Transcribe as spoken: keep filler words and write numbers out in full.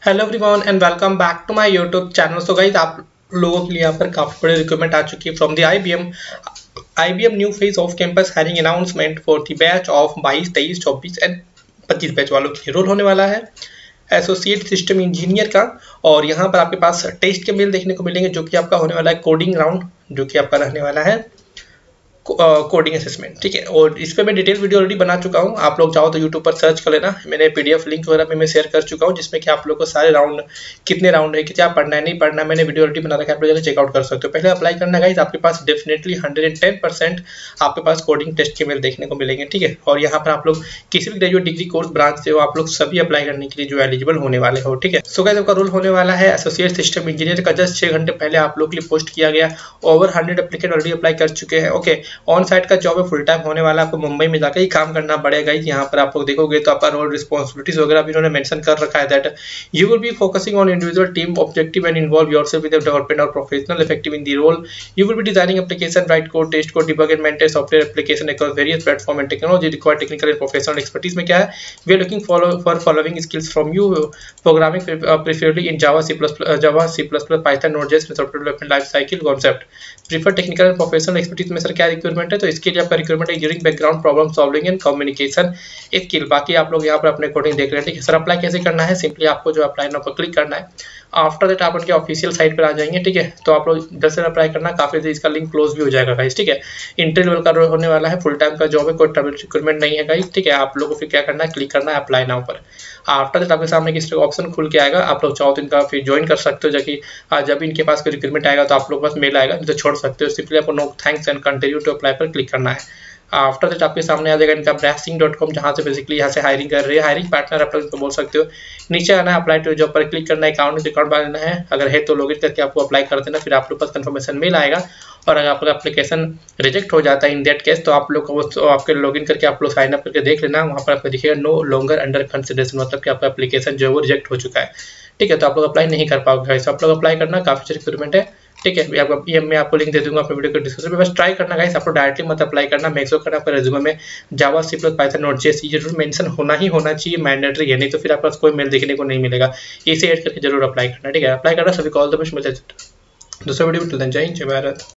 Hello everyone and welcome back to my YouTube channel. So guys, आप लोगों के लिए यहाँ पर काफी बड़ी रिक्वायरमेंट आ चुकी है from the IBM IBM new phase of campus hiring announcement for the batch of बाईस, तेईस, चौबीस एंड पच्चीस बैच वालों की रोल होने वाला है एसोसिएट सिस्टम इंजीनियर का। और यहाँ पर आपके पास टेस्ट के मेल देखने को मिलेंगे जो कि आपका होने वाला है कोडिंग राउंड, जो कि आपका रहने वाला है कोडिंग असेसमेंट। ठीक है, और इस पे मैं डिटेल वीडियो ऑलरेडी बना चुका हूँ, आप लोग चाहो तो यूट्यूब पर सर्च कर लेना। मैंने पीडीएफ लिंक वगैरह पे मैं शेयर कर चुका हूँ जिसमें कि आप लोग को सारे राउंड कितने राउंड है, क्या पढ़ना है नहीं पढ़ना है, मैंने वीडियो ऑलरेडी बना रखा है, आप लोग चेकआउट कर सकते हो। पहले अप्लाई करना गाइस, आपके पास definitely hundred and ten percent आपके पास कोडिंग टेस्ट के मेल देखने को मिलेंगे। ठीक है, और यहाँ पर आप लोग किसी भी ग्रेजुएट डिग्री कोर्स ब्रांच से हो, आप लोग सभी अप्लाई करने के लिए जो एलिजिबल होने वाले हो। ठीक है, सो गाइस आपका रोल होने वाला है एसोसिएट सिस्टम इंजीनियर का। जस्ट छह घंटे पहले आप लोग के लिए पोस्ट किया गया, over hundred applicant already apply कर चुके हैं। ओके, ऑन साइट का जॉब फुल टाइम होने वाला, आपको मुंबई में जाकर ही काम करना पड़ेगा। यहाँ पर आप लोग देखोगे तो आपका रोल रिस्पॉन्सिबिलिटीज वगैरह भी इन्होंने मेंशन कर रखा है that you will be focusing on individual team objective and involve yourself with the development और professional effective in the role. You will be designing application, write code, test code, debug and maintain software application across various platform and technology required technical and professional expertise में क्या है, we are looking for following skills from you, programming preferably in Java, C plus plus, Java, C plus plus, Python, Node JS, software development life cycle concept. Prefer technical and professional expertise में sir क्या requirement है, तो इसके लिए आपका requirement है engineering background, problem solving and communication skill. बाकी आप लोग यहाँ पर अपने अकॉर्डिंग देख रहे हैं। ठीक है सर, अप्लाई कैसे करना है, सिंपली आपको जो अप्लाई नाउ पर क्लिक करना है। आफ्टर दैट आप उनके ऑफिशियल साइट पर आ जाएंगे। ठीक है, तो आप लोग दस से अप्लाई करना, काफी देर इसका लिंक क्लोज भी हो जाएगा गाइस। ठीक है, इंटर लेवल का रोल होने वाला है, फुल टाइम का जॉब है, कोई ट्रैवल रिक्वायरमेंट नहीं है गाइस। ठीक है, आप लोगों को फिर क्या करना है, क्लिक करना है अप्लाई नाउ पर। आफ्टर दैट आपके सामने किस तरह ऑप्शन खुल के आएगा, आप लोग चाहो तो इनका फिर ज्वाइन कर सकते हो, जबकि जब इनके पास कोई रिक्वायरमेंट आएगा तो आप लोग पास मेल आएगा, तो छोड़ सकते हो। सिंपली आपको no thanks and continue to apply पर क्लिक करना है। आफ्टर दैट आपके सामने आ जाएगा इनका ब्रैसिंग डॉट कॉम, जहाँ से बेसिकली यहाँ से हायरिंग कर रही है, हायरिंग पार्टनर आप लोग बोल सकते हो। नीचे आना है, अप्लाई टू जॉब पर क्लिक करना है, अकाउंट अकाउंट बनाना है, अगर है तो लॉगिन करके आपको अप्लाई कर देना, फिर आप लोग पास कंफर्मेशन मेल आएगा। और अगर आपका एप्लीकेशन रिजेक्ट हो जाता है इन दैट केस, तो आप लोग को तो आपके लॉगिन करके आप लोग साइन अप करके देख लेना, वहाँ पर आपको दिखेगा नो लॉन्गर अंडर कंसिडरेशन, मतलब कि आपका एप्लीकेशन जो है वो रिजेक्ट हो चुका है। ठीक है, तो आप लोग अप्लाई नहीं कर पाओगे, आप लोग अप्लाई करना, काफी रिक्वायरमेंट है। ठीक है, आपको ये मैं आपको लिंक दे दूंगा अपने वीडियो के डिस्क्रिप्शन में, बस ट्राई करना गाइस, आपको डायरेक्टली मत अप्लाई करना, मेक श्योर करना आपका रेज्यूमे में जावा, सी प्लस, पाइथन, नोड.जेएस ये जरूर मेंशन होना ही होना चाहिए, मैंडेटरी है, नहीं तो फिर आपके पास कोई मेल देखने को नहीं मिलेगा। इसे ऐड करके जरूर अप्लाई करना। ठीक है, अप्लाई करना, सभी कॉल द बेस्ट, मिलते हैं दूसरे वीडियो में। जय हिंद, जय भारत।